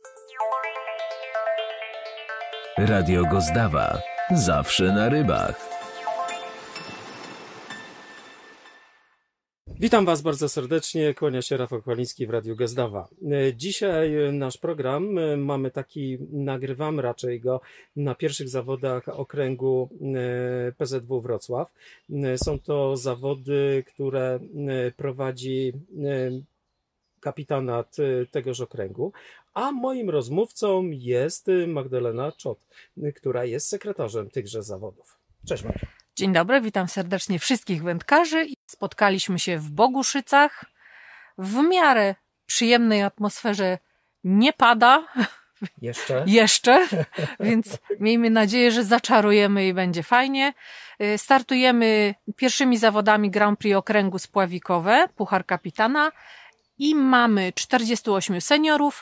Radio Gozdawa. Zawsze na rybach. Witam Was bardzo serdecznie, kłania się Rafał Chwaliński w Radiu Gozdawa. Dzisiaj nasz program nagrywamy raczej go na pierwszych zawodach okręgu PZW Wrocław. Są to zawody, które prowadzi kapitanat tegoż okręgu, a moim rozmówcą jest Magdalena Czot, która jest sekretarzem tychże zawodów. Cześć Magda. Dzień dobry, witam serdecznie wszystkich wędkarzy. Spotkaliśmy się w Boguszycach. W miarę przyjemnej atmosferze nie pada. Jeszcze, więc miejmy nadzieję, że zaczarujemy i będzie fajnie. Startujemy pierwszymi zawodami Grand Prix Okręgu Spławikowe, Puchar Kapitana i mamy 48 seniorów,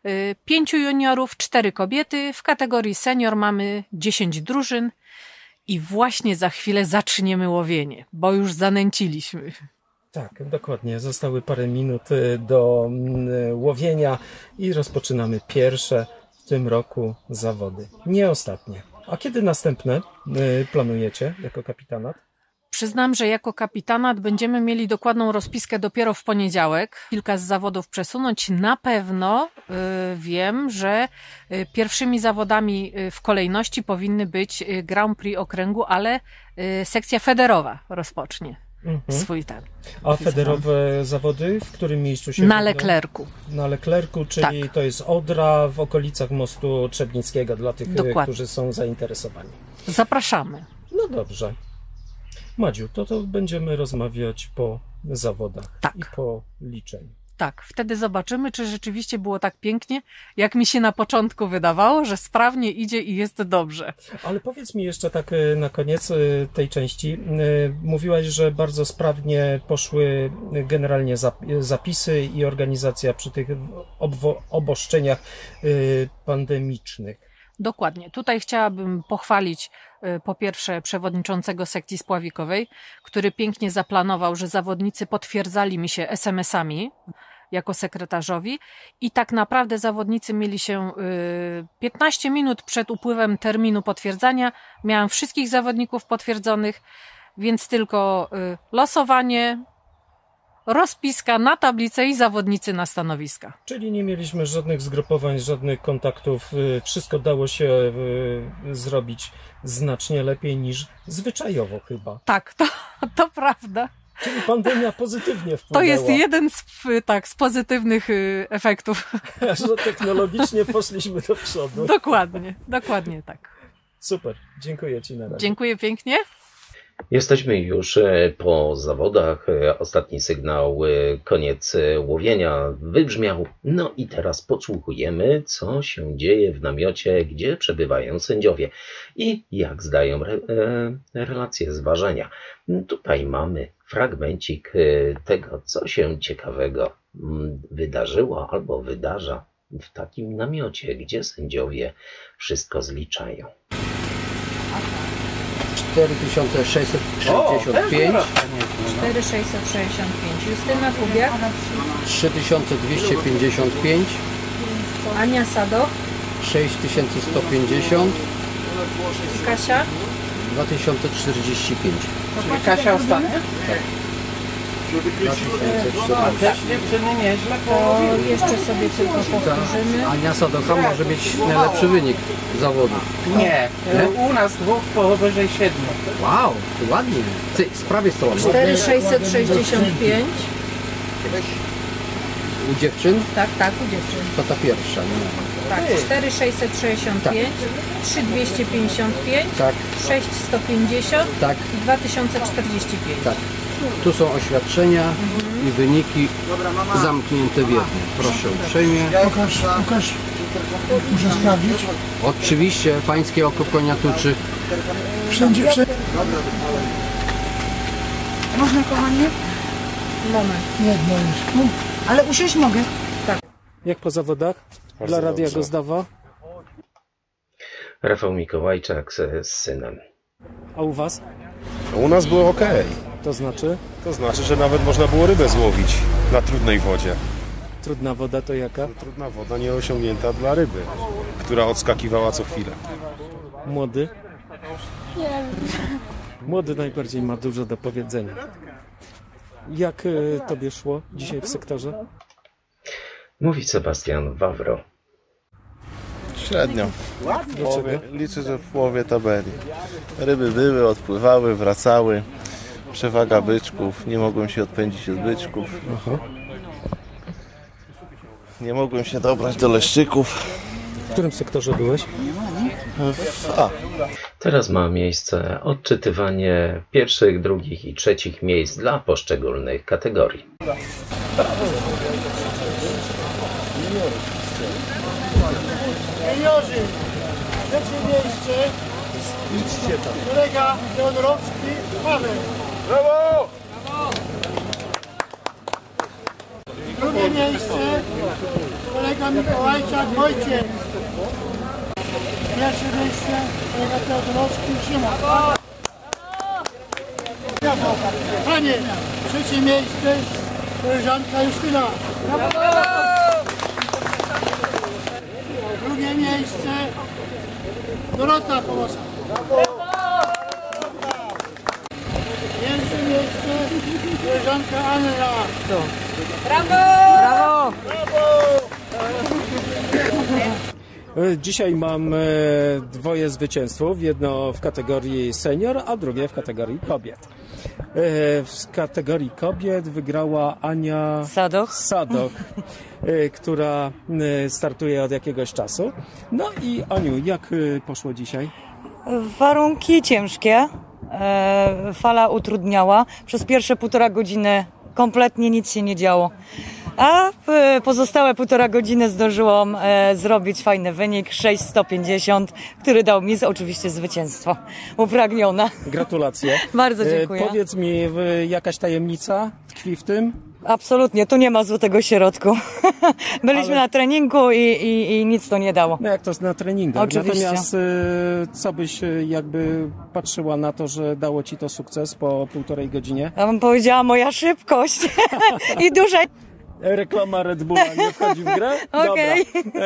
5 juniorów, 4 kobiety. W kategorii senior mamy 10 drużyn. I właśnie za chwilę zaczniemy łowienie, bo już zanęciliśmy. Tak, dokładnie. Zostały parę minut do łowienia i rozpoczynamy pierwsze w tym roku zawody. Nie ostatnie. A kiedy następne planujecie jako kapitanat? Przyznam, że jako kapitanat będziemy mieli dokładną rozpiskę dopiero w poniedziałek. Kilka z zawodów przesunąć. Na pewno wiem, że pierwszymi zawodami w kolejności powinny być Grand Prix Okręgu, ale sekcja federowa rozpocznie swój ten. A federowe zawody w którym miejscu się Na Leclercu. Na Leclercu, czyli tak. To jest Odra w okolicach mostu Trzebnickiego dla tych, którzy są zainteresowani. Zapraszamy. No dobrze. Madziu, to będziemy rozmawiać po zawodach i po liczeniu. Tak, wtedy zobaczymy, czy rzeczywiście było tak pięknie, jak mi się na początku wydawało, że sprawnie idzie i jest dobrze. Ale powiedz mi jeszcze tak na koniec tej części. Mówiłaś, że bardzo sprawnie poszły generalnie zapisy i organizacja przy tych obostrzeniach pandemicznych. Dokładnie. Tutaj chciałabym pochwalić po pierwsze przewodniczącego sekcji spławikowej, który pięknie zaplanował, że zawodnicy potwierdzali mi się SMS-ami jako sekretarzowi i tak naprawdę zawodnicy mieli się 15 minut przed upływem terminu potwierdzania. Miałam wszystkich zawodników potwierdzonych, więc tylko losowanie, rozpiska na tablicę i zawodnicy na stanowiska. Czyli nie mieliśmy żadnych zgrupowań, żadnych kontaktów. Wszystko dało się zrobić znacznie lepiej niż zwyczajowo chyba. Tak, to prawda. Czyli pandemia pozytywnie wpłynęła. To jest jeden z pozytywnych efektów. Że technologicznie poszliśmy do przodu. Dokładnie tak. Super, dziękuję Ci na razie. Dziękuję pięknie. Jesteśmy już po zawodach. Ostatni sygnał, koniec łowienia wybrzmiał. No i teraz podsłuchujemy, co się dzieje w namiocie, gdzie przebywają sędziowie i jak zdają relacje z ważenia. Tutaj mamy fragmencik tego, co się ciekawego wydarzyło albo wydarza w takim namiocie, gdzie sędziowie wszystko zliczają. 4665, 4665. Justyna Kubiak, 3255, Ania Sadoch, 6150, Kasia, 2045. Czyli Kasia ostatnia? Tak. A też dziewczyny nieźle to jeszcze sobie tylko powtórzymy. Ania Sadocha może mieć najlepszy wynik zawodu. Nie, u nas dwóch powyżej 7. Wow, to ładnie. Z prawej strony. 4665. U dziewczyn? Tak, u dziewczyn. To ta pierwsza. Nie? Tak, 4665, 3255, Tak, 6150 tak, i 2045. tak. Tu są oświadczenia i wyniki zamknięte w jednym. Proszę uprzejmie. Pokaż. Muszę sprawdzić. Oczywiście pańskie oko konia tuczy. Wszędzie. Można, kochanie? Moment. Jedno już tu. Ale usiąść mogę. Jak po zawodach? Dla Radia Gozdawa? Rafał Mikołajczak z synem. A u Was? U nas było ok. To znaczy? To znaczy, że nawet można było rybę złowić na trudnej wodzie. Trudna woda to jaka? Trudna woda nieosiągnięta dla ryby, która odskakiwała co chwilę. Młody? Nie wiem. Młody najbardziej ma dużo do powiedzenia. Jak tobie szło dzisiaj w sektorze? Mówi Sebastian Wawro. Średnio. Liczę, że w połowie tabeli. Ryby były, odpływały, wracały. Przewaga byczków. Nie mogłem się odpędzić od byczków. Nie mogłem się dobrać do leszczyków. W którym sektorze byłeś? W A. Teraz ma miejsce odczytywanie pierwszych, drugich i trzecich miejsc dla poszczególnych kategorii. Juniorzy, trzecie miejsce, kolega Jodorowski, Paweł. Brawo! Drugie miejsce, kolega Mikołajczak, Wojciech. Pierwsze miejsce, kolega Jodorowski, Szymon. Panie, trzecie miejsce, koleżanka Justyna. Drugie miejsce, Dorota Połosa. Pierwsze miejsce, koleżanka Anna. Brawo! Brawo! Dzisiaj mam dwoje zwycięzców, jedno w kategorii senior, a drugie w kategorii kobiet. W kategorii kobiet wygrała Ania Sadoch, która startuje od jakiegoś czasu. No i Aniu, jak poszło dzisiaj? Warunki ciężkie, fala utrudniała. Przez pierwsze 1,5 godziny kompletnie nic się nie działo. A pozostałe 1,5 godziny zdążyłam zrobić fajny wynik, 6,150, który dał mi oczywiście zwycięstwo. Upragniona. Gratulacje. Bardzo dziękuję. Powiedz mi, jakaś tajemnica tkwi w tym? Absolutnie, tu nie ma złotego środku. Byliśmy na treningu i nic to nie dało. No jak to na treningach. Oczywiście. Natomiast co byś jakby patrzyła na to, że dało ci to sukces po 1,5 godzinie? Ja bym powiedziała moja szybkość i duże... Reklama Red Bulla nie wchodzi w grę? Okej.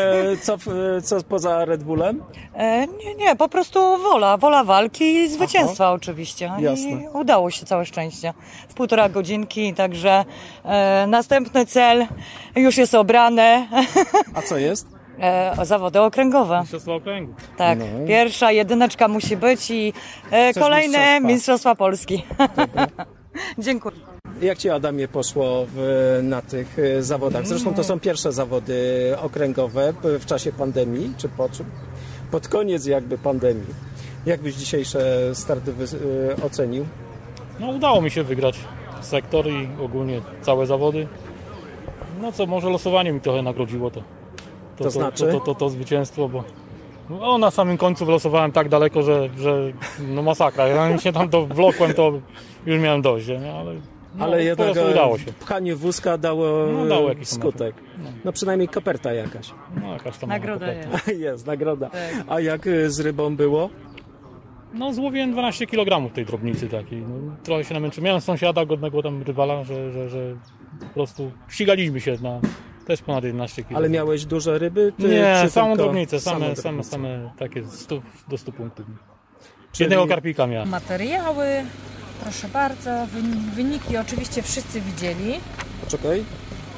Co poza Red Bullem? Nie, po prostu wola walki i zwycięstwa oczywiście. Jasne. I udało się, całe szczęście. W 1,5 godzinki, także następny cel już jest obrany. A co jest? Zawody okręgowe. Mistrzostwa okręgu. Tak, No. pierwsza, jedyneczka musi być i kolejne mistrzostwa Polski. Dziękuję. Jak ci, Adamie, poszło na tych zawodach? Zresztą to są pierwsze zawody okręgowe w czasie pandemii, czy pod koniec jakby pandemii. Jak byś dzisiejsze starty ocenił? No udało mi się wygrać sektor i ogólnie całe zawody. No co, może losowanie mi trochę nagrodziło To znaczy? To zwycięstwo, bo na samym końcu wylosowałem tak daleko, że no masakra. Ja się tam to wlokłem, to już miałem dość, nie? Ale jednak udało się. pchanie wózka dało jakiś skutek. No przynajmniej koperta jakaś. No jakaś tam Nagroda jest. Jest, nagroda. Tak. A jak z rybą było? No złowiłem 12 kg tej drobnicy takiej. No, trochę się namęczyłem. Miałem sąsiada, godnego tam rywala, że po prostu ścigaliśmy się na też ponad 11 kg. Ale miałeś duże ryby? Nie, samą drobnicę, same takie do 100 punktów. Jednego karpika miałem. Materiały, proszę bardzo, wyniki oczywiście wszyscy widzieli. Poczekaj.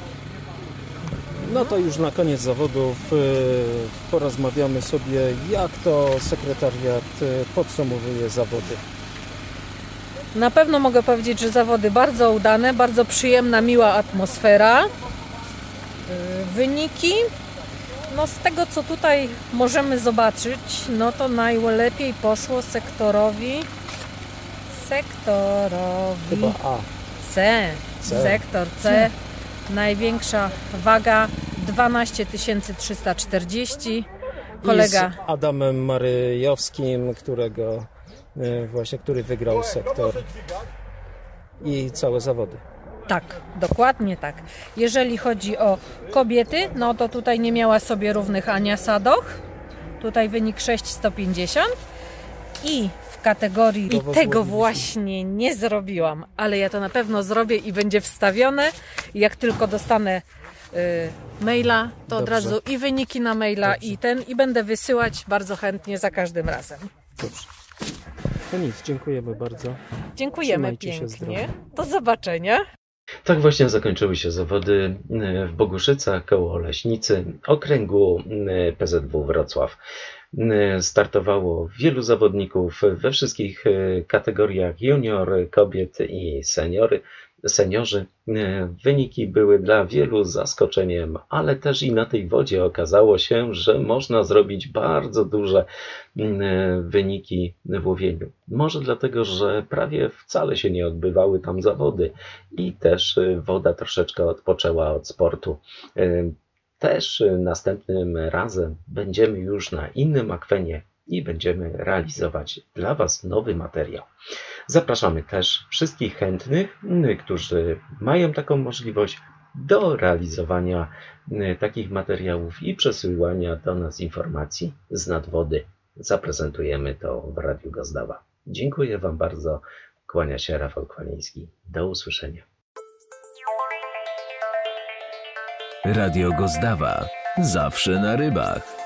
No to już na koniec zawodów porozmawiamy sobie, jak to sekretariat podsumowuje zawody. Na pewno mogę powiedzieć, że zawody bardzo udane, bardzo przyjemna, miła atmosfera. Wyniki, no z tego co tutaj możemy zobaczyć, no to najlepiej poszło sektorowi Chyba A. C. Sektor C. Największa waga 12 340. Kolega I z Adamem Maryjowskim, który wygrał sektor i całe zawody. Tak, dokładnie tak. Jeżeli chodzi o kobiety, no to tutaj nie miała sobie równych Ania Sadoch. Tutaj wynik 6,150 i w kategorii i tego właśnie nie zrobiłam, ale ja to na pewno zrobię i będzie wstawione. Jak tylko dostanę maila, to Dobrze. od razu i wyniki na maila i będę wysyłać bardzo chętnie za każdym razem. Dobrze. To nic, dziękujemy bardzo. Dziękujemy Trzymajcie się pięknie. zdrowo. Do zobaczenia. Tak właśnie zakończyły się zawody w Boguszycach koło Leśnicy okręgu PZW Wrocław. Startowało wielu zawodników we wszystkich kategoriach junior, kobiet i seniorzy. Wyniki były dla wielu zaskoczeniem, ale też i na tej wodzie okazało się, że można zrobić bardzo duże wyniki w łowieniu. Może dlatego, że prawie wcale się nie odbywały tam zawody i też woda troszeczkę odpoczęła od sportu. Też następnym razem będziemy już na innym akwenie i będziemy realizować dla Was nowy materiał. Zapraszamy też wszystkich chętnych, którzy mają taką możliwość do realizowania takich materiałów i przesyłania do nas informacji z nadwody. Zaprezentujemy to w Radiu Gazdawa. Dziękuję Wam bardzo. Kłania się Rafał Kwaliński. Do usłyszenia. Radio Gozdawa. Zawsze na rybach.